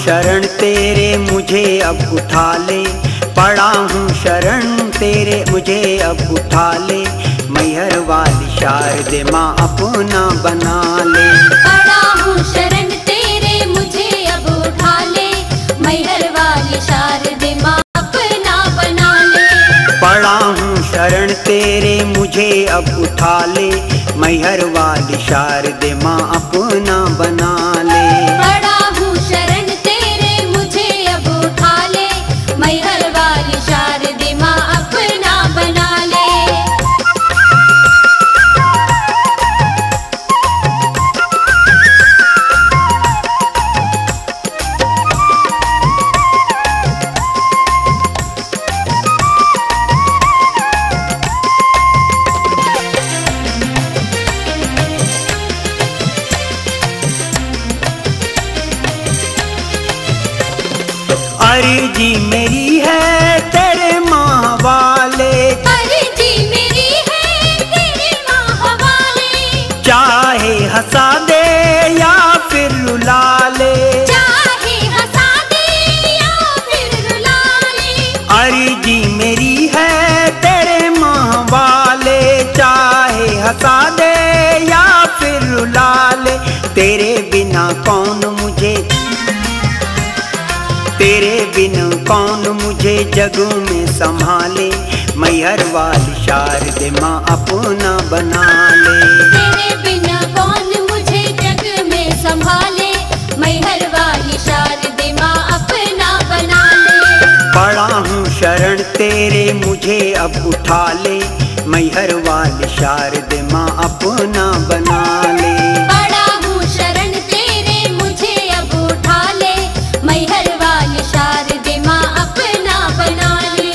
शरण तेरे मुझे अब उठा ले, पड़ा हूँ शरण तेरे मुझे अब उठा ले, मैहर वाली शारदे माँ अपना बना ले। पड़ा हूँ शरण तेरे मुझे अब उठा ले, मैहर वाली शारदे माँ अपना बना ले। पड़ा हूँ शरण तेरे मुझे अब उठा ले, मैहर वाली शारदे माँ अपना बना ले। पड़ा हूँ शरण तेरे मुझे अब उठा ले, मैहर वाली शारदे माँ अपना बना ले। अर्जी मेरी है तेरे माँ वाले, अर्जी मेरी है तेरे माँ हवाले, चाहे हंसा दे या फिर रुला ले, चाहे हंसा दे या फिर रुला ले। अर्जी मेरी है तेरे माँ वाले, चाहे हंसा दे या फिर रुला ले, तेरे बिना कौन मुझे, तेरे बिन कौन मुझे जग में संभाले, मैहर वाली शारदे माँ अपना बना ले। तेरे बिना कौन मुझे जग में संभाले, मैहर वाली शारदे माँ अपना बना ले। पड़ा हूँ शरण तेरे मुझे अब उठा ले, मैहर वाली शारदे माँ अपना बना ले। पड़ा हूँ शरण तेरे मुझे अब उठा ले, मैहर वाली शारदे माँ अपना बना ले।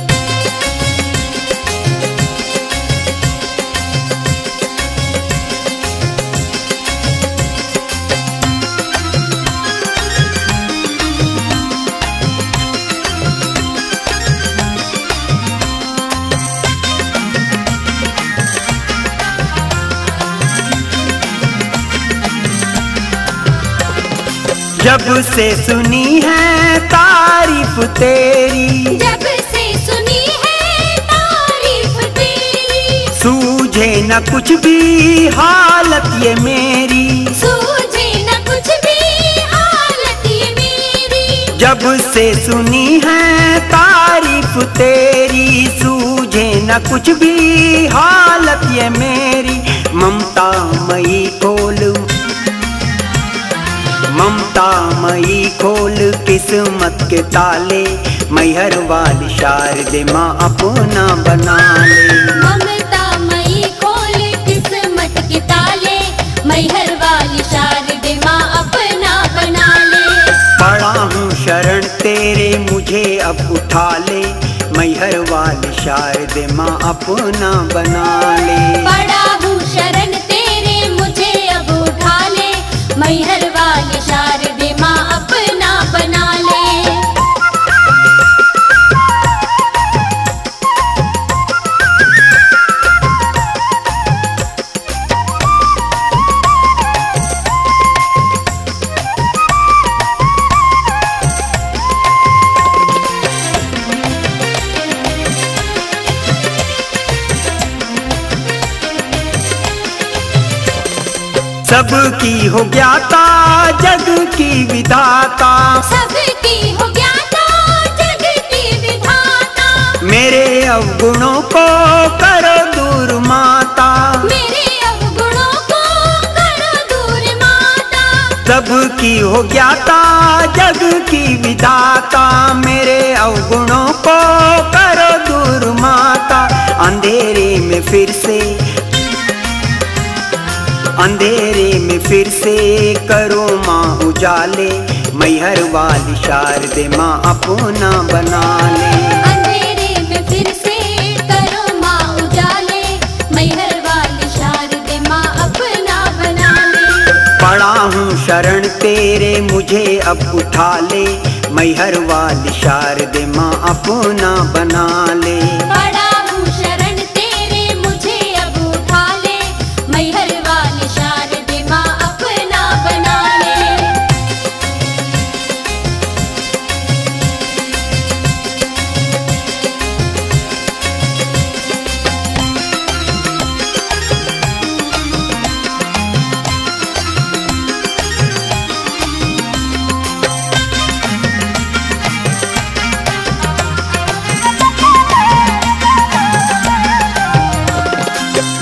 जब से सुनी है तारीफ तेरी, जब से सुनी है तारीफ तेरी, सूझे न कुछ भी हालत ये मेरी, सूझे न कुछ भी हालत ये मेरी। जब से सुनी है तारीफ तेरी, सूझे न कुछ भी हालत ये मेरी, ममता मई खोल, ममता मई खोल किस्मत के ताले, मैहर वाली शारदे माँ अपना बना ले। ममता मई खोल किस्मत के ताले, मैहर वाली शारदे माँ अपना बना ले। पड़ा हूँ शरण तेरे मुझे अब उठा ले, मैहर वाली शारदे माँ अपना बना ले। पड़ा हूँ शरण तेरे मुझे अब उठा ले, मैहर वाली शारदे माँ अपना बना ले। सबकी हो ज्ञाता जग की विधाता, सबकी हो ज्ञाता जग की विधाता, मेरे अवगुणों को करो दूर माता, मेरे अवगुणों को करो दूर माता। सबकी हो ज्ञाता जग की विधाता, मेरे अवगुणों को करो दूर माता। अंधेरे में फिर से, अंधेरे में फिर से करो माँ उजाले, मैहर वाली शारदे माँ अपना बना ले। अंधेरे में फिर से करो माँ उजाले, मैहर वाली शारदे माँ अपना बना ले। पड़ा हूँ शरण तेरे मुझे अब उठा ले, मैहर वाली शारदे माँ अपना बना ले। पड़ा हूँ शरण तेरे मुझे अब उठा ले, मैहर वाली शारदे माँ अपना बना ले।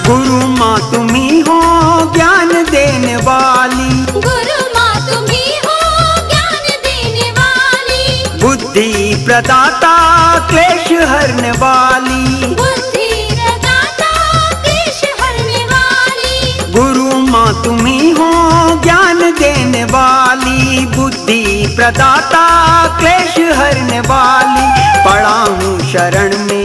गुरु माँ तुम्ही हो ज्ञान देने वाली, गुरु माँ तुम्ही हो ज्ञान देने वाली, बुद्धि प्रदाता क्लेश हरने वाली, बुद्धि प्रदाता क्लेश हरने वाली। गुरु माँ तुम्ही हो ज्ञान देने वाली, बुद्धि प्रदाता क्लेश हरने वाली। पड़ा हूँ शरण में,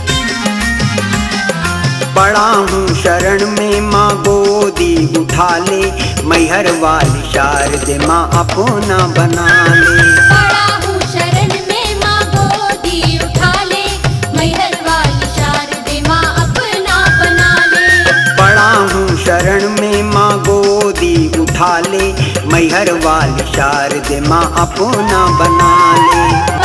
पड़ा हूँ शरण में, माँ गोदी उठा ले, मैहर वाली शारदे माँ अपना बना ले। पड़ा हूँ शरण में, माँ गोदी उठा ले, मैहर वाली शारदे माँ अपना बना ले। पड़ा हूँ शरण में, माँ गोदी उठा ले, मैहर वाली शारदे माँ अपना बना ले।